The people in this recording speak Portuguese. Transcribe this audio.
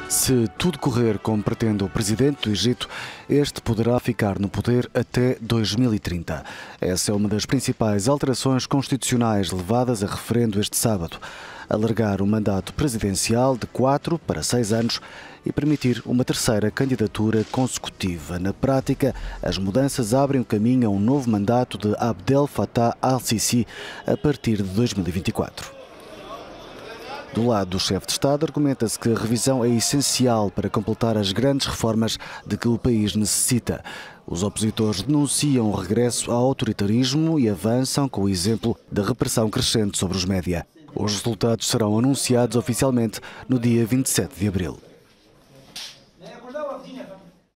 Se tudo correr como pretende o presidente do Egito, este poderá ficar no poder até 2030. Essa é uma das principais alterações constitucionais levadas a referendo este sábado. Alargar o mandato presidencial de 4 para 6 anos e permitir uma terceira candidatura consecutiva. Na prática, as mudanças abrem o caminho a um novo mandato de Abdel Fattah al-Sisi a partir de 2024. Do lado do chefe de Estado, argumenta-se que a revisão é essencial para completar as grandes reformas de que o país necessita. Os opositores denunciam o regresso ao autoritarismo e avançam com o exemplo da repressão crescente sobre os média. Os resultados serão anunciados oficialmente no dia 27 de abril.